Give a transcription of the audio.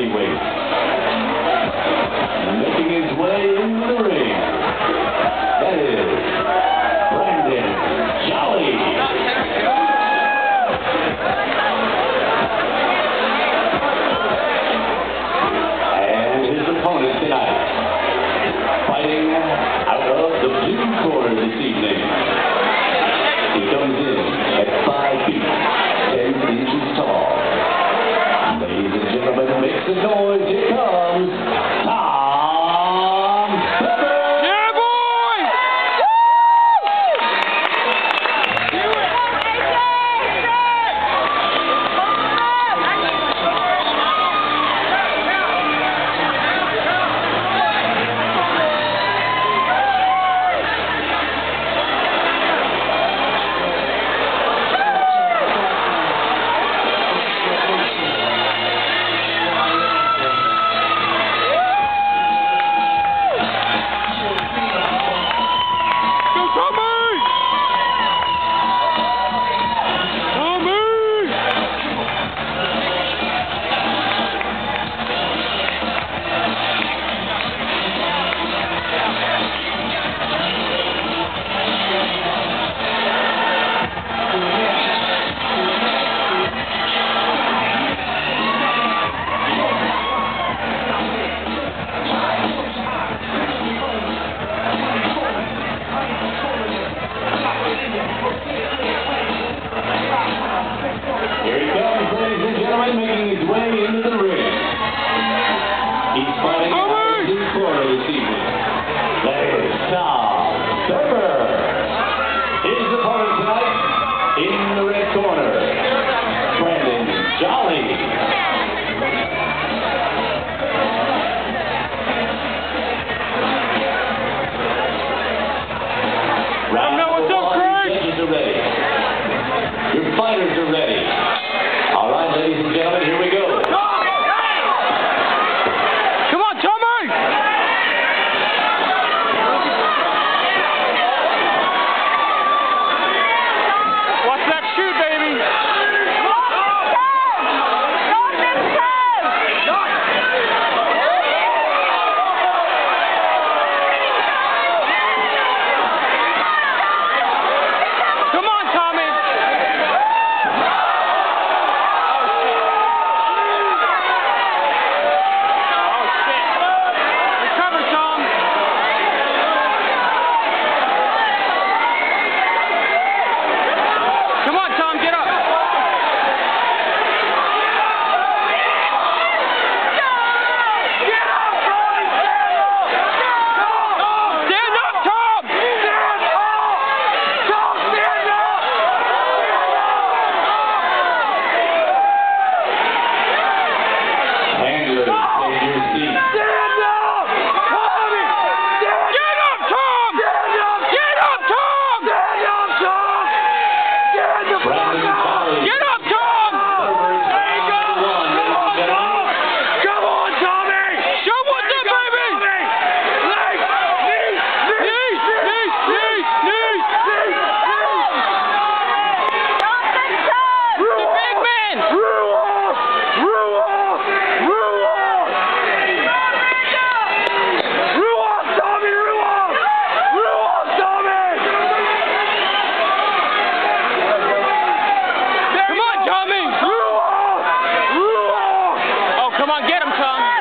heavyweight. Making his way into the ring, that is Jolly. And his opponent tonight, fighting out of the blue corner this evening. He comes in at 5 feet, 10 inches tall. Ladies and gentlemen, make some noise. Here comes Thurber. Yeah, boy! Here he comes, ladies and gentlemen, making his way into the ring. He's fighting out of the blue corner this evening. That is Thurber. His opponent tonight, in the red corner, Jolly. Round number 1, judges are ready. Your fighters are ready. All right, ladies and gentlemen, here we go. Come on, Tommy! Watch that shoot, baby! Come on, Tommy! Come on, get him, Tom.